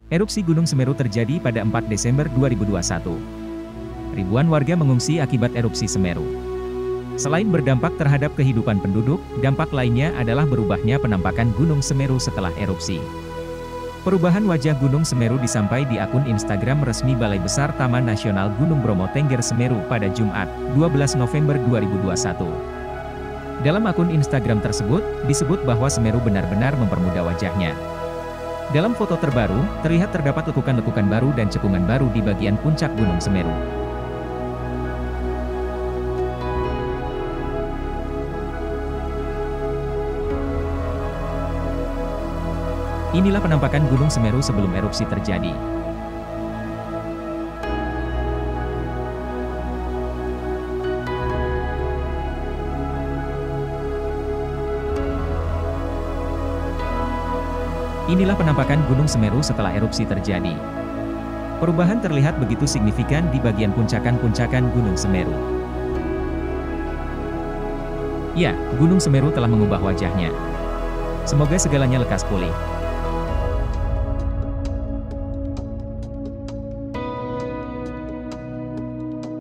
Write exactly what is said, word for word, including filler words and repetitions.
Erupsi Gunung Semeru terjadi pada empat Desember dua ribu dua puluh satu. Ribuan warga mengungsi akibat erupsi Semeru. Selain berdampak terhadap kehidupan penduduk, dampak lainnya adalah berubahnya penampakan Gunung Semeru setelah erupsi. Perubahan wajah Gunung Semeru disampai di akun Instagram resmi Balai Besar Taman Nasional Gunung Bromo Tengger Semeru pada Jumat, dua belas November dua ribu dua puluh satu. Dalam akun Instagram tersebut, disebut bahwa Semeru benar-benar mempermudah wajahnya. Dalam foto terbaru, terlihat terdapat lekukan-lekukan baru dan cekungan baru di bagian puncak Gunung Semeru. Inilah penampakan Gunung Semeru sebelum erupsi terjadi. Inilah penampakan Gunung Semeru setelah erupsi terjadi. Perubahan terlihat begitu signifikan di bagian puncakan-puncakan Gunung Semeru. Ya, Gunung Semeru telah mengubah wajahnya. Semoga segalanya lekas pulih.